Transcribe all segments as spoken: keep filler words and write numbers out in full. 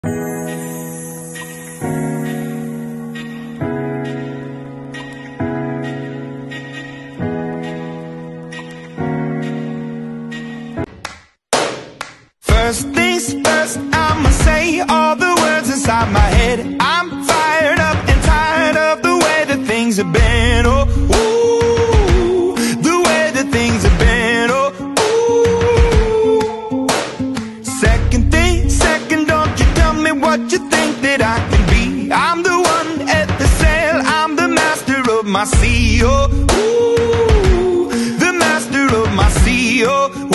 First things first, I'ma say all the words inside my head. I'm fired up and tired of the way that things have been. Oh, ooh, the way that things have been. Oh, ooh. Second thing, second, don't you tell me what you think that I can be. I'm the one at the sail, I'm the master of my sea. Oh, ooh, the master of my sea. Oh, ooh.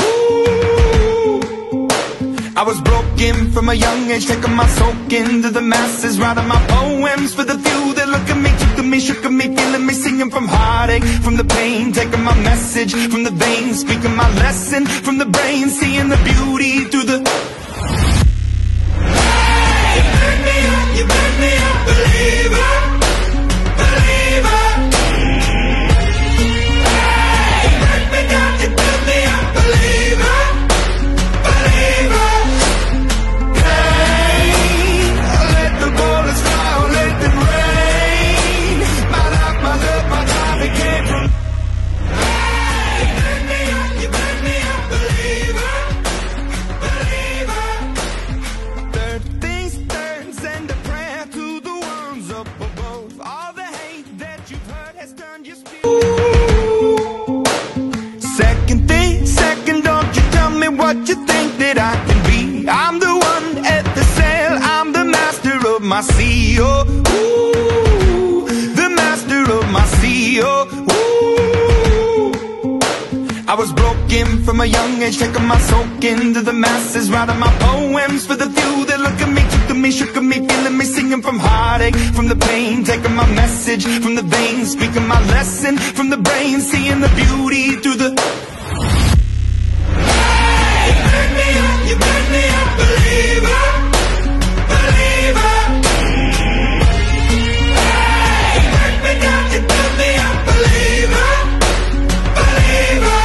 I was broken from a young age, taking my soak into the masses, writing my poems for the few that look at me, took to me, shook at me, feeling me, singing from heartache, from the pain, taking my message from the veins, speaking my lesson from the brain, seeing the beauty through the... Hey, you burn me up, you burn me up, believer, believer. Hey, you burn me down, you burn me up, believer, believer. Second thing, second, don't you tell me what you think that I can be. I'm the one at the sail, I'm the master of my sea. Oh, ooh, the master of my sea. Oh, ooh. I was broken from a young age, taking my soak into the masses, writing my poems for the few that look at me, took to me, shook at me, feeling me, singing from heartache, from the pain, taking my message from the veins, speaking my lesson from the brain, seeing the beauty through the... Hey, you burn me up, you burn me up, believer, believer. Hey, you burn me down, you burn me up, believer, believer.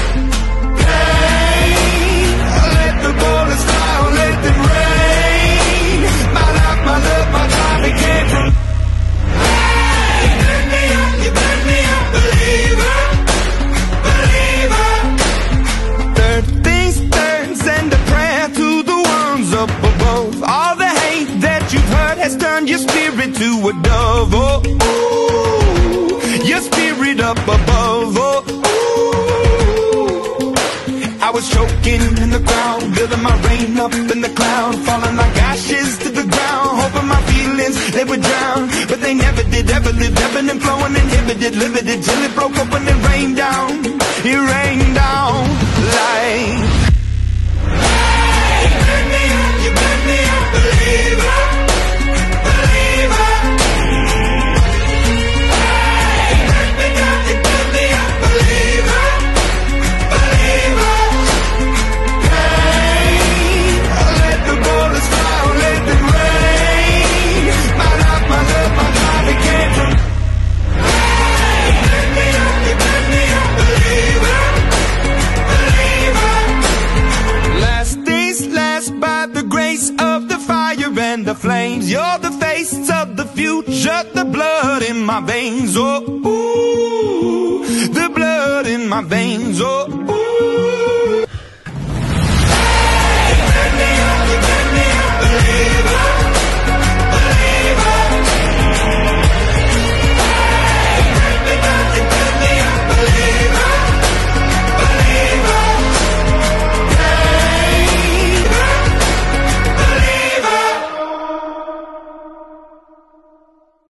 Hey, let the bullets fly, let them rain. My life, my love, my time, it came from... Hey, you burn me up, you burn me up, believer, believer. Third things third, send a prayer to the ones up above. All the hate that you've heard has turned your spirit to a dove. Oh, ooh, your spirit up above. Oh, ooh. I was choking in the crowd, building my rain up in the cloud, falling like ashes to the ground, hoping my feelings, they would drown. But they never did, ever lived, ebbing and flowing, inhibited, limited, till it broke open and rained down. It rained down like... Hey, you burn me up, you burn me up, believer, believer. Hey, you burn me down, you burn me up, believer, believer. Hey, let the bullets fly, let them rain. My life, my love, my time, it came from... Hey, you burn me up, you burn me up, believer, believer. Last things last, by the grace of the fire and the flames. You're the face of the future, the blood in my veins. Oh, ooh, the blood in my veins. Oh, ooh.